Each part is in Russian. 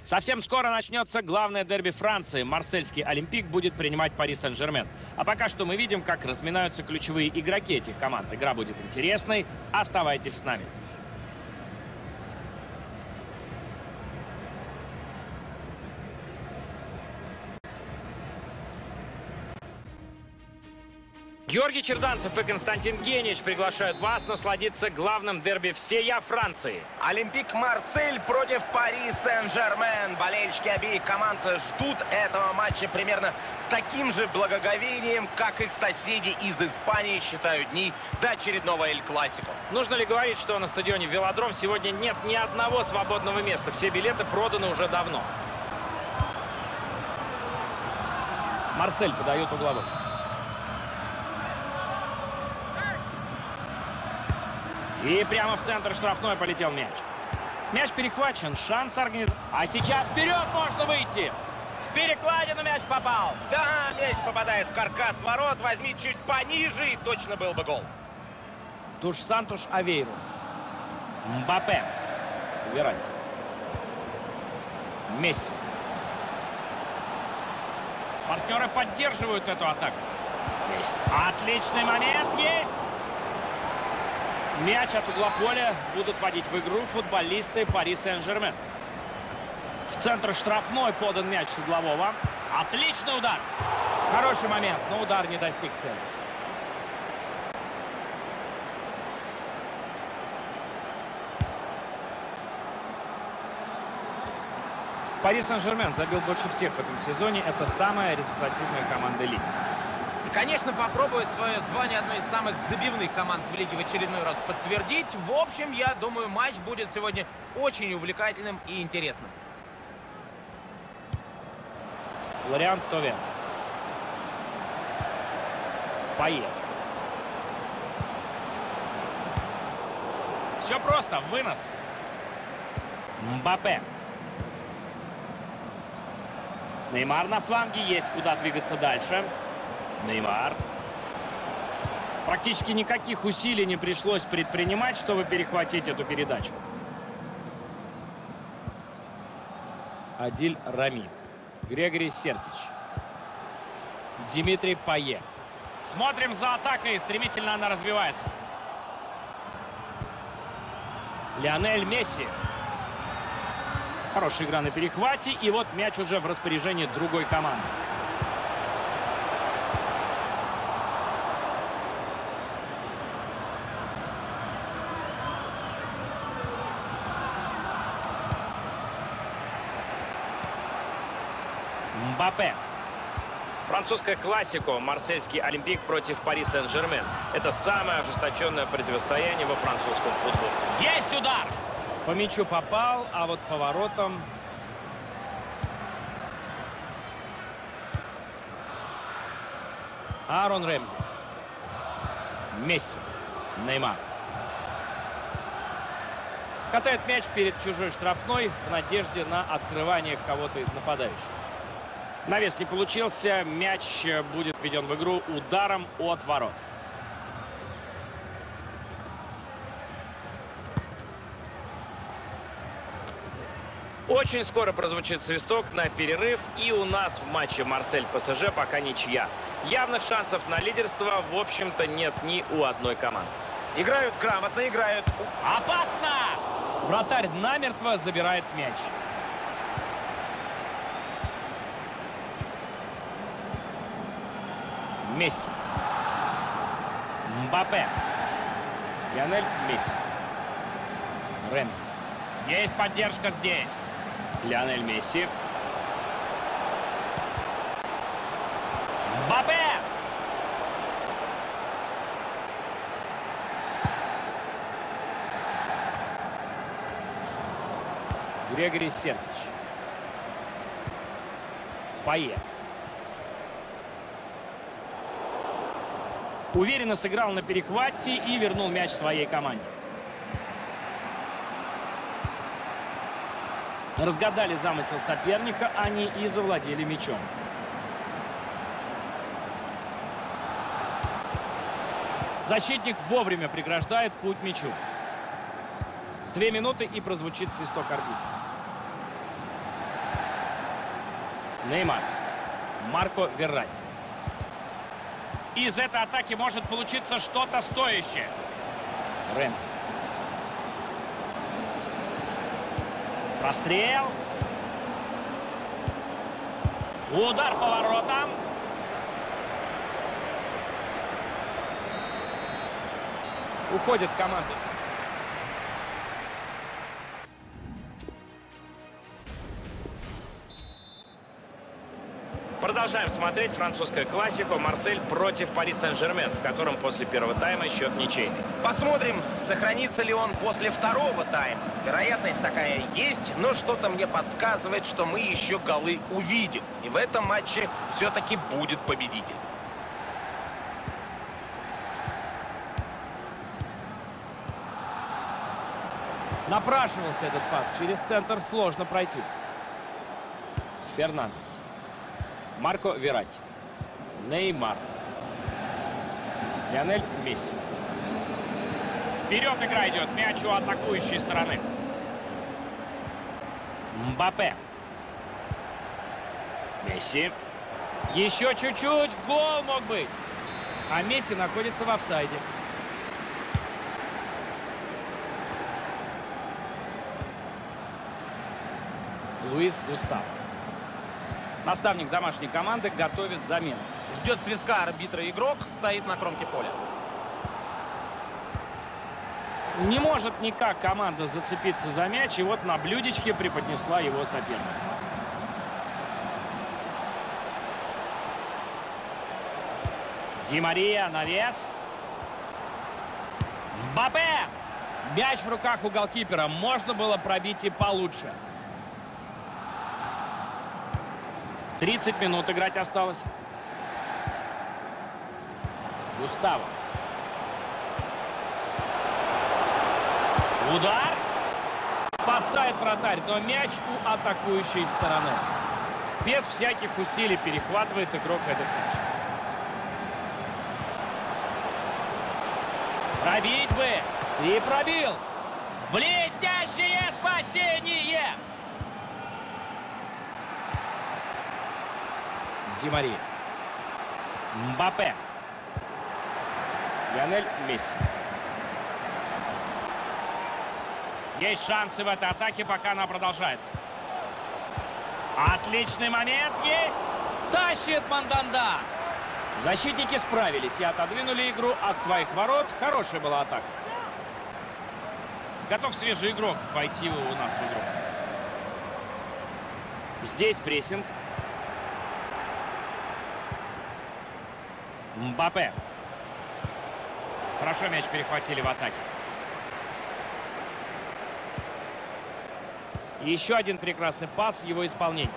Совсем скоро начнется главное дерби Франции. Марсельский Олимпик будет принимать Пари Сен-Жермен. А пока что мы видим, как разминаются ключевые игроки этих команд. Игра будет интересной. Оставайтесь с нами. Георгий Черданцев и Константин Генич приглашают вас насладиться главным дерби всея Франции. Олимпик Марсель против Пари Сен-Жермен. Болельщики обеих команд ждут этого матча примерно с таким же благоговением, как их соседи из Испании считают дни до очередного Эль-Классико. Нужно ли говорить, что на стадионе Велодром сегодня нет ни одного свободного места? Все билеты проданы уже давно. Марсель подает угловой. И прямо в центр штрафной полетел мяч. Мяч перехвачен, шанс организовать. А сейчас вперед можно выйти. В перекладину мяч попал. Да, мяч попадает в каркас ворот. Возьми чуть пониже, и точно был бы гол. Душ Сантуш Авейру. Мбаппе. Веранти. Месси. Партнеры поддерживают эту атаку. Есть. Отличный момент. Есть. Мяч от угла поля будут вводить в игру футболисты Пари Сен-Жермен. В центр штрафной подан мяч с углового. Отличный удар. Хороший момент, но удар не достиг цели. Пари Сен-Жермен забил больше всех в этом сезоне. Это самая результативная команда лиги. И, конечно, попробует свое звание одной из самых забивных команд в лиге в очередной раз подтвердить. В общем, я думаю, матч будет сегодня очень увлекательным и интересным. Флориан Товен. Пае. Все просто. Вынос. Мбаппе. Неймар на фланге. Есть куда двигаться дальше. Неймар. Практически никаких усилий не пришлось предпринимать, чтобы перехватить эту передачу. Адиль Рами. Грегори Сертич. Димитрий Пае. Смотрим за атакой. Стремительно она развивается. Лионель Месси. Хорошая игра на перехвате. И вот мяч уже в распоряжении другой команды. Мбаппе. Французская классика. Марсельский Олимпик против Пари Сен-Жермен. Это самое ожесточенное противостояние во французском футболе. Есть удар! По мячу попал, а вот по воротам... Аарон Рэмзи. Месси. Неймар. Катает мяч перед чужой штрафной в надежде на открывание кого-то из нападающих. Навес не получился. Мяч будет введен в игру ударом от ворот. Очень скоро прозвучит свисток на перерыв. И у нас в матче Марсель-ПСЖ пока ничья. Явных шансов на лидерство, в общем-то, нет ни у одной команды. Играют грамотно, играют. Опасно! Вратарь намертво забирает мяч. Месси. Мбаппе. Лионель Месси. Рэмзи. Есть поддержка здесь. Лионель Месси. Мбаппе. Грегори Сертич. Пае. Уверенно сыграл на перехвате и вернул мяч своей команде. Разгадали замысел соперника они и завладели мячом. Защитник вовремя преграждает путь мячу. 2 минуты и прозвучит свисток арбитра. Неймар. Марко Верратти. Из этой атаки может получиться что-то стоящее. Рэмзи. Прострел. Удар по воротам. Уходит команда. Продолжаем смотреть французскую классику «Марсель против Пари Сен-Жермен», в котором после первого тайма счет ничейный. Посмотрим, сохранится ли он после второго тайма. Вероятность такая есть, но что-то мне подсказывает, что мы еще голы увидим. И в этом матче все-таки будет победитель. Напрашивался этот пас. Через центр сложно пройти. Фернандес. Марко Верратти. Неймар. Лионель Месси. Вперед игра идет. Мяч у атакующей стороны. Мбаппе. Месси. Еще чуть-чуть. Гол мог быть. А Месси находится в офсайде. Луис Густав. Наставник домашней команды готовит замену. Ждет свистка арбитра игрок, стоит на кромке поля. Не может никак команда зацепиться за мяч, и вот на блюдечке преподнесла его соперница. Ди Мария, навес. Мбаппе! Мяч в руках у голкипера. Можно было пробить и получше. 30 минут играть осталось. Густаво. Удар. Спасает вратарь, но мяч у атакующей стороны. Без всяких усилий перехватывает игрок этот мяч. Пробить бы. И пробил. Блестящее спасение. Ди Мария. Мбаппе. Лионель Месси. Есть шансы в этой атаке, пока она продолжается. Отличный момент есть. Тащит Манданда. Защитники справились и отодвинули игру от своих ворот. Хорошая была атака. Готов свежий игрок войти у нас в игру. Здесь прессинг. Мбаппе. Хорошо мяч перехватили в атаке. Еще один прекрасный пас в его исполнении.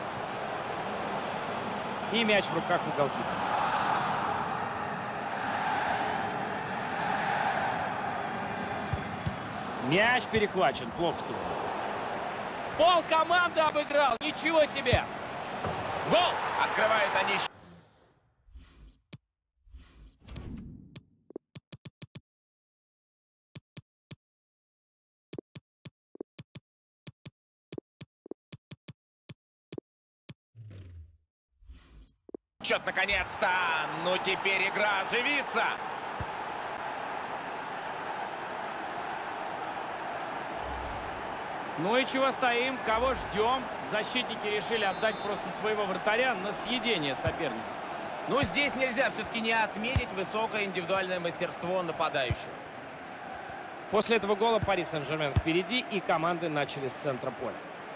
И мяч в руках у голкипера. Мяч перехвачен. Плохо сыграл. Пол команды обыграл. Ничего себе. Гол. Открывают они. Счет наконец-то. Ну теперь игра оживится. Ну и чего стоим? Кого ждем? Защитники решили отдать просто своего вратаря на съедение соперника. Но здесь нельзя все-таки не отметить высокое индивидуальное мастерство нападающего. После этого гола Пари Сен-Жермен впереди, и команды начали с центра поля.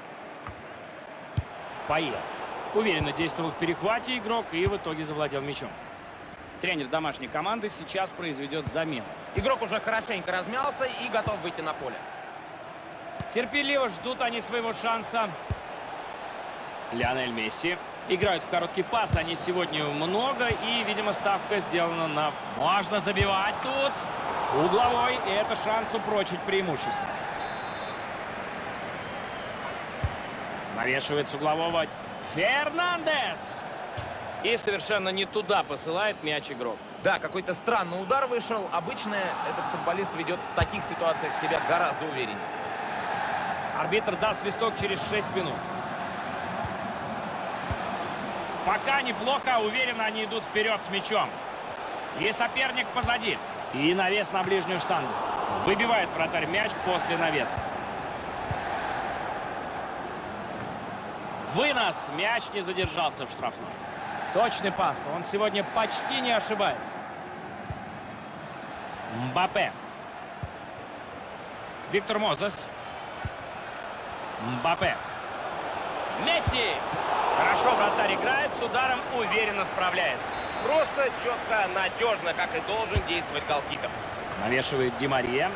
Пае. Уверенно действовал в перехвате игрок и в итоге завладел мячом. Тренер домашней команды сейчас произведет замену. Игрок уже хорошенько размялся и готов выйти на поле. Терпеливо ждут они своего шанса. Лионель Месси. Играют в короткий пас. Они сегодня много. И, видимо, ставка сделана на... Можно забивать тут. Угловой. И это шанс упрочить преимущество. Навешивает с углового Фернандес. И совершенно не туда посылает мяч игрок. Да, какой-то странный удар вышел. Обычно этот футболист ведет в таких ситуациях себя гораздо увереннее. Арбитр даст свисток через 6 минут. Пока неплохо, уверенно они идут вперед с мячом. И соперник позади. И навес на ближнюю штангу. Выбивает вратарь мяч после навеса. Вынос. Мяч не задержался в штрафной. Точный пас. Он сегодня почти не ошибается. Мбаппе. Виктор Мозес. Мбаппе. Месси. Хорошо вратарь играет, с ударом уверенно справляется. Просто четко, надежно, как и должен действовать голкипер. Навешивает Ди Мария.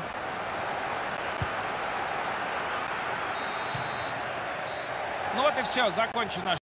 Ну вот и все, закончено.